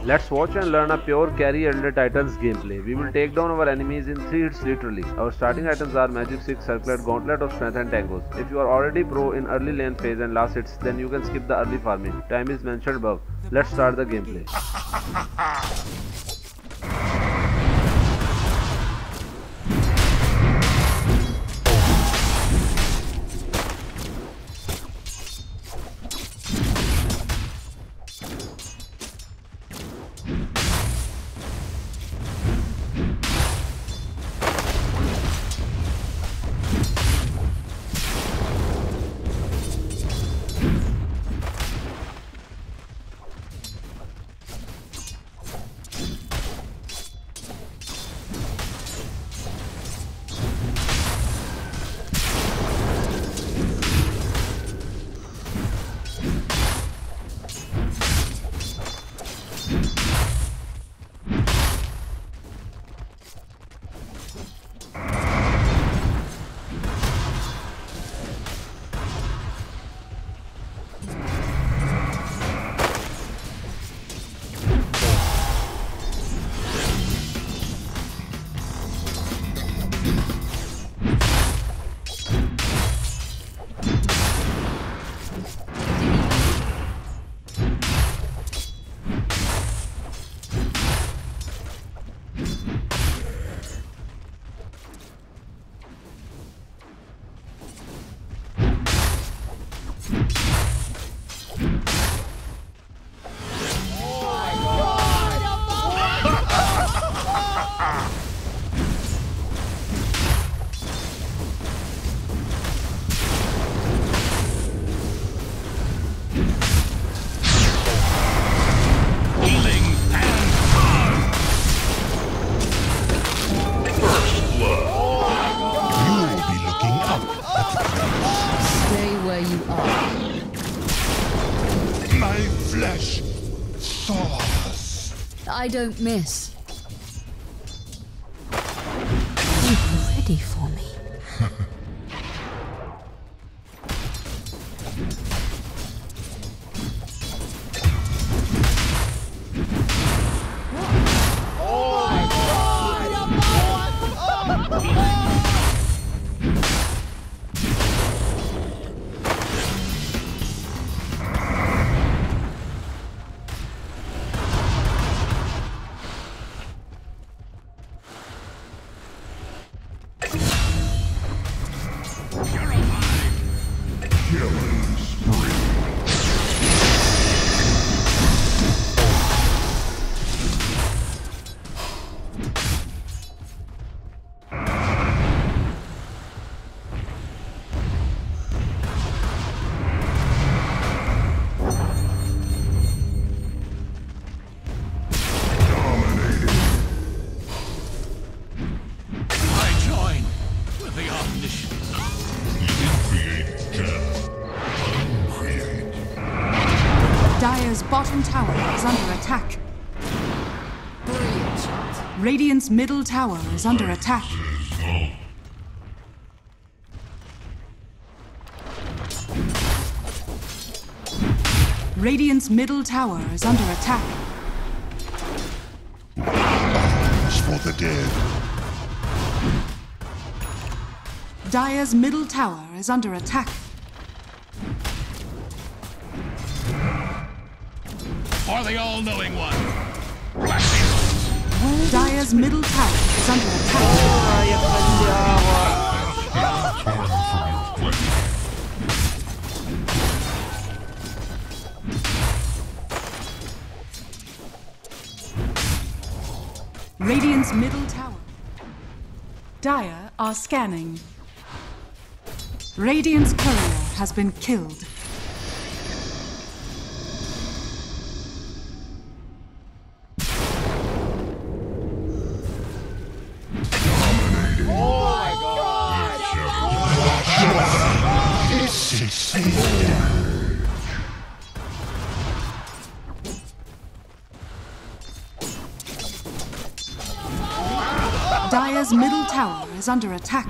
Let's watch and learn a pure carry Elder Titans gameplay. We will take down our enemies in 3 hits literally. Our starting items are Magic 6, Circlet, Gauntlet of Strength and Tangos. If you are already pro in early lane phase and last hits, then you can skip the early farming. Time is mentioned above. Let's start the gameplay. I don't miss. You were ready for me. Dire's bottom tower is under attack. Brilliant shot. Radiant's middle tower is under attack. Radiant's middle tower is under attack. Arms for the dead. Dire's middle tower is under attack. For the all-knowing one. Dire's middle tower is under attack. Radiant's middle tower. Dire are scanning. Radiant's courier has been killed. Dire's middle tower is under attack.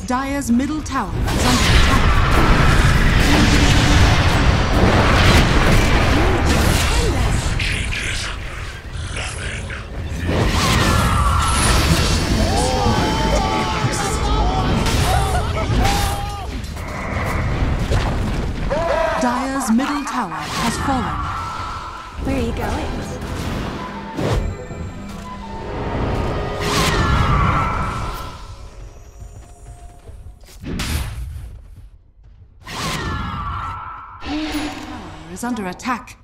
Dire's middle tower is under attack. Dire's middle tower has fallen. Where are you going? Is under attack.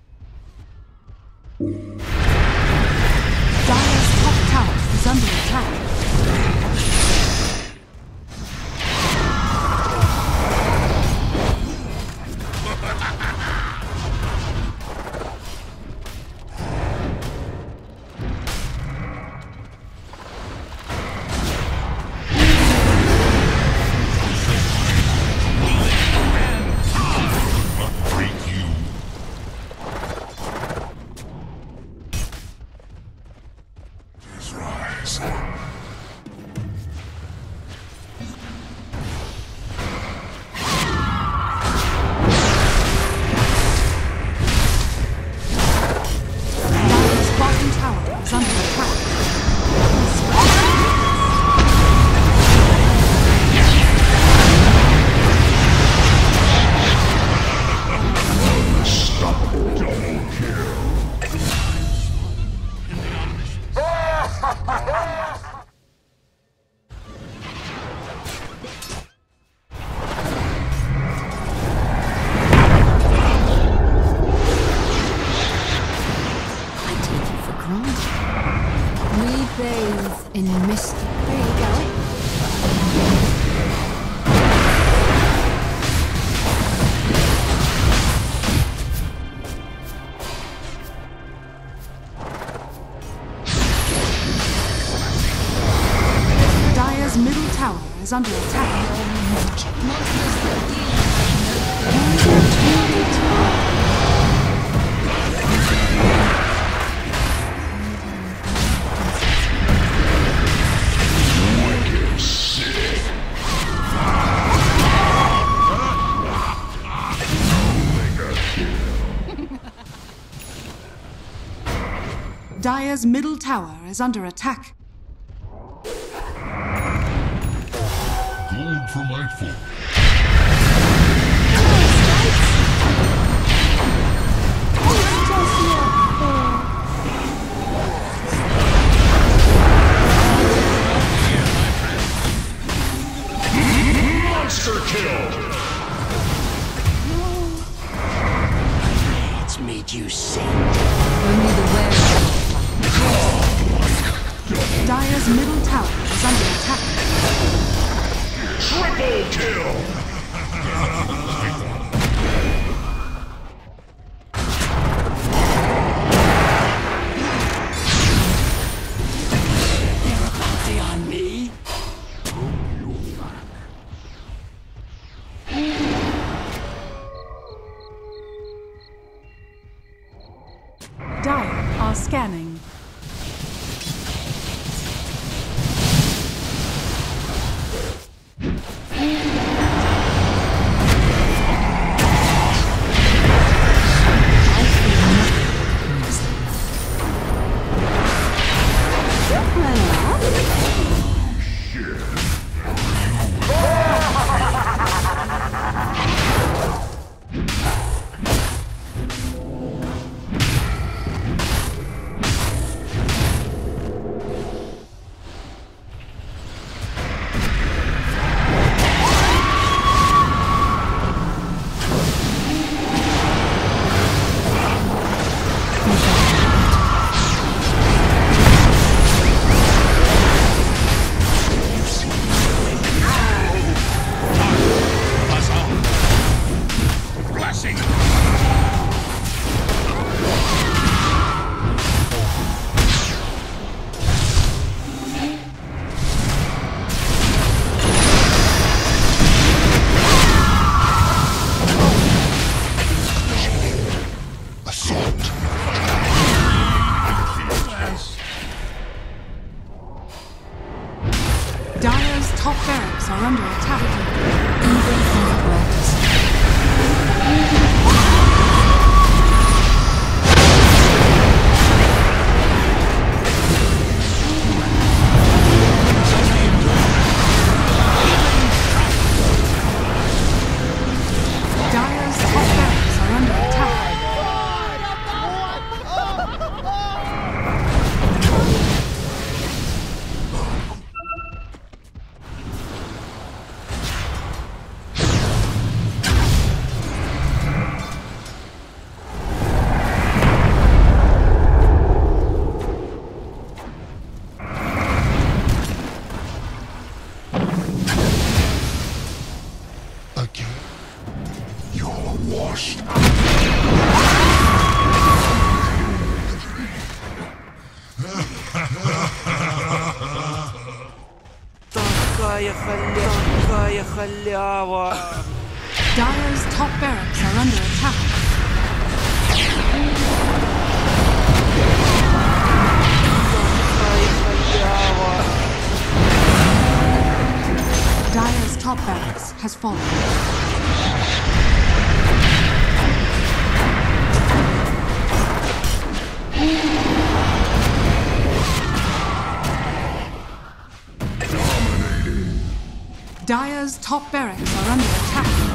Dire's top tower is under attack. In mist. Where are you going? Dire's middle tower is under attack. Dire's middle tower is under attack. Gold for Lightful. Monster kill! It's made you sing. Only the wearer. Dire's middle tower is under attack. Triple kill! They're a bounty on me. Dire are scanning. top barracks are under attack. Even from the brightest. Dire's top barracks are under attack. Again. You're washed. Такая халява. Dire's top barracks are under attack. Dire's top barracks has fallen. Dire's top barracks are under attack.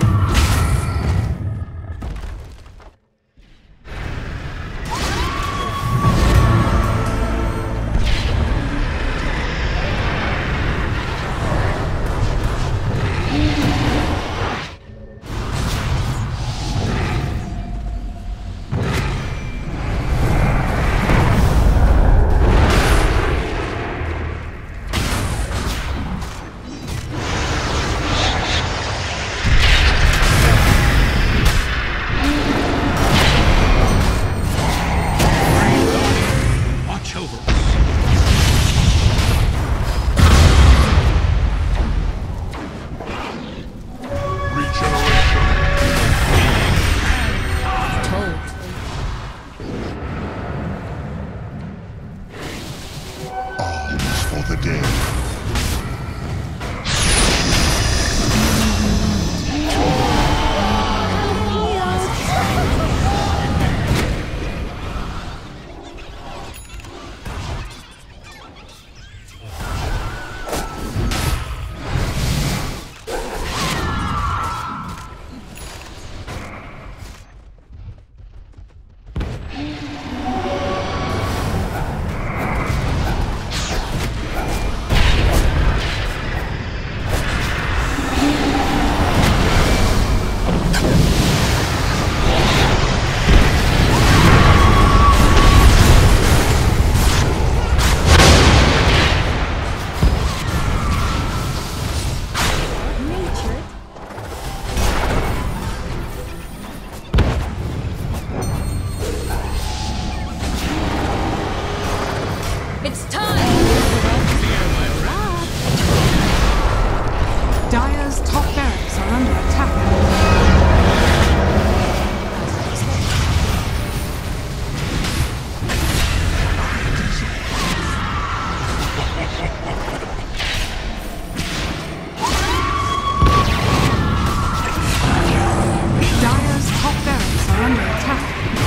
For the dead. It's time! Dire's top barracks are under attack. Dire's top barracks are under attack.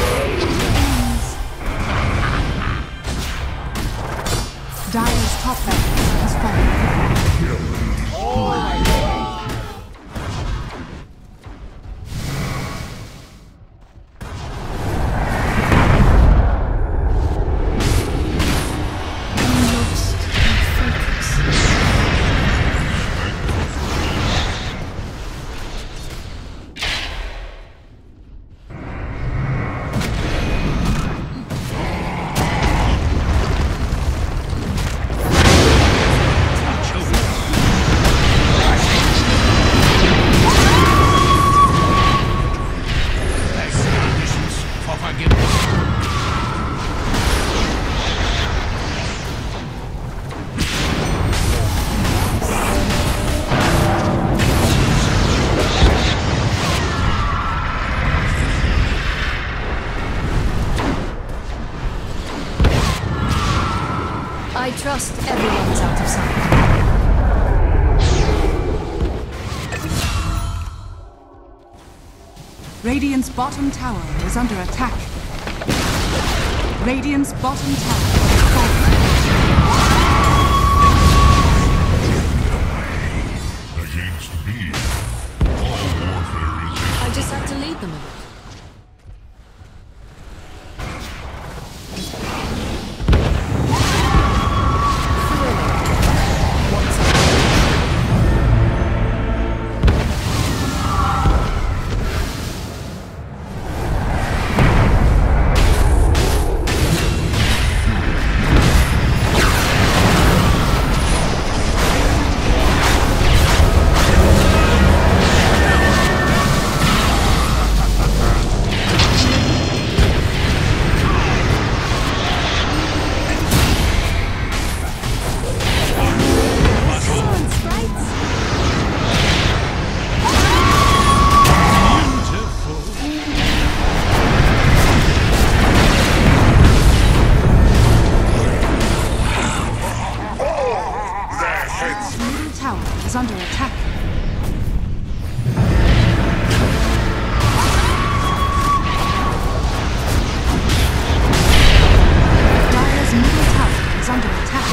Dire's top barracks has I trust everyone's out of sight. Radiant's bottom tower is under attack. Radiant's bottom tower is falling. Against me, all warfare is I just have to lead them a bit. Is under attack. Dire's middle tower is under attack.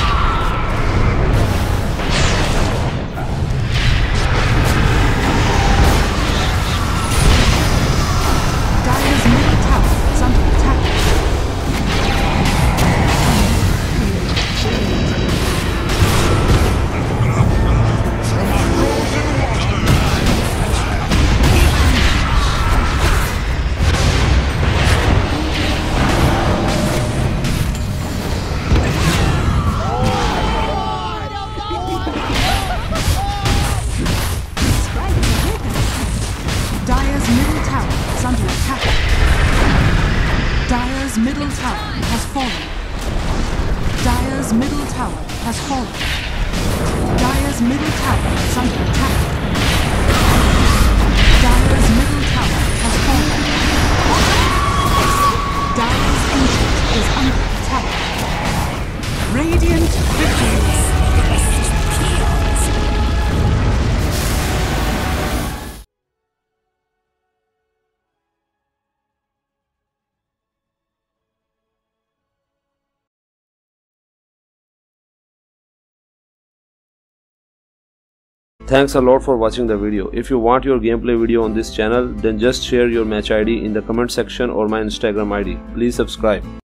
Dire's middle tower is under attack. Dire's middle tower is under attack. Dire's middle tower has fallen. Dire's middle tower has fallen. Dire's middle tower is under attack. Dire's middle tower has fallen. Dire's ancient is under attack. Radiant victory. Thanks a lot for watching the video. If you want your gameplay video on this channel, then just share your match ID in the comment section or my Instagram ID. Please subscribe.